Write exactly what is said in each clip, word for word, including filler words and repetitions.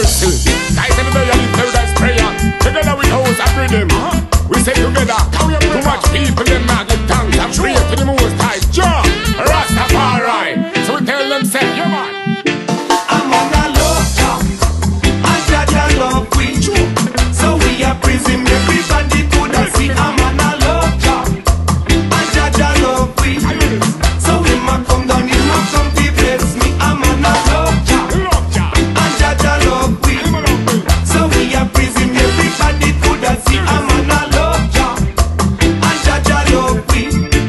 mercy. Guys, everybody I live through that prayer. Together with house and rhythm. We say together. Too much people them not give thanks and pray to the most high. Jah, Rastafari. So we tell them say, yeah man. I'm on a love job, and Jaja love we. So we are praising everybody could have see. I'm on a love job, and Jaja love we. So we ma come down, he ma come to bless me. I'm on a love job, and Jaja love we. So we are praising everybody could have see. I'm on a love job, and Jaja love we.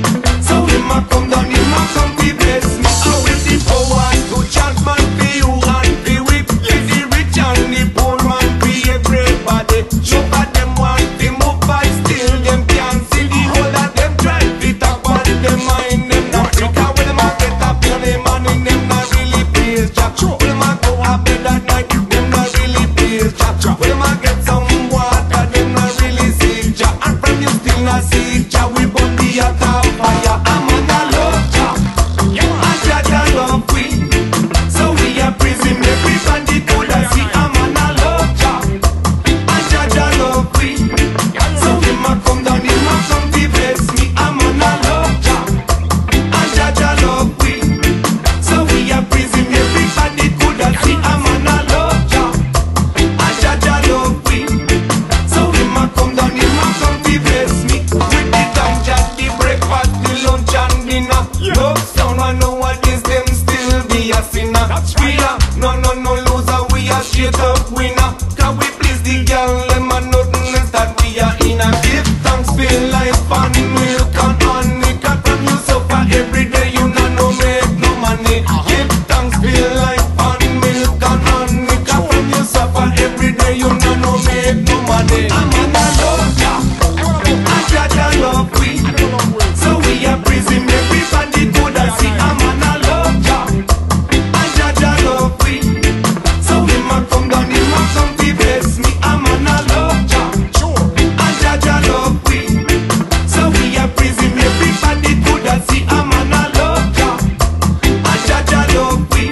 So we ma come down, he ma come to bless me. I will the power to chant man for you and for we. Let the rich and the poor man be everybody. Show for them want to move but still them can't see. The whole of them drive it up on them mind them not trick. And when them a get up on them and them not really praise Jah. When them a go up bed at night, them not really praise Jah. When them a get some water, them not really see Jah. And from you still not see Jah, we burn the altar fire. I'm on a love Jah, and Jaja love we. So we are praising everybody could have see. I'm on a love Jah, and Jaja love we. So he ma come down, he ma come to bless me. I'm on a love Jah, and Jaja love we. So we are praising everybody could have see. I'm on a love Jah, and Jaja love we. So he ma come down, he ma come to bless me. With the ganja, the breakfast, the lunch and dinner. Love sound, I know what is them still be a sinner. We are no no no loser, we are straight up winner. Can we please the girl, them and nothing else that we are in a give thanks for life and milk and honey. Cause from you suffer every day, you know no make no money. Give thanks for life and milk and honey. Cause from you suffer every day, you know no make no money. I'm on a love Jah, and Jaja love we. So we are praising everybody could have see. I'm on a love Jah, and Jaja love we. So he ma come down, he ma come to bless me. I'm on a love Jah, and Jaja love we. So we are praising everybody could have see. I'm on a love Jah, and Jaja love we.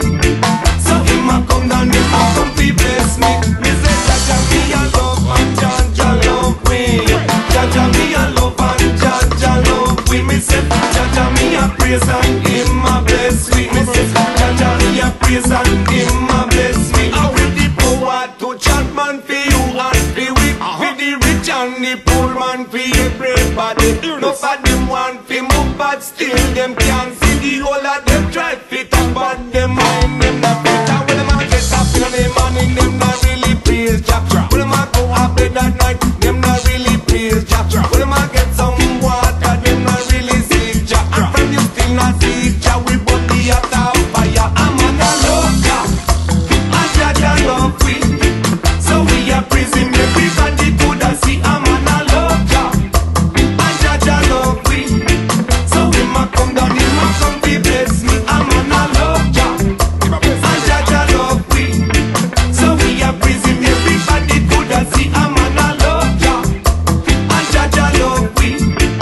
So he ma come down, he ma come to bless me. Me say Jaja me a love and Jaja love we. Jaja me a love and Jaja love we. Me say Jaja me a praise and him a bless we. Me say Jaja me a praise and him a bless me. I will the power to chant man for you and for we. For the rich and the poor man for everybody. No for them want to move but still them can't see. The whole of them try fit up but them mind them not fit. And when them a get up in the morning, them not really praise Jah. When them a go up bed at night, them not really praise Jah. When them a get some water, them not really see Jah. And from you still not see Jah, we burn the altar fire. I'm on a love Jah, and Jaja love we. So we are praising everybody could have see. I'm on a love Jah, and Jaja love we. So he ma come down, he ma come to bless me. I'm on a love Jah, and Jaja love we. So we are praising everybody could have see. I'm on a love Jah, and Jaja love we.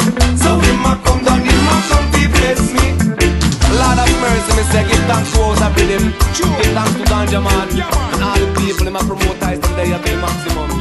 So he ma come down, he ma come to bless me. Lord of mercy, me say give thanks to us, I bid him. Give thanks to Ganja man and all the people, them a promote them there at the maximum.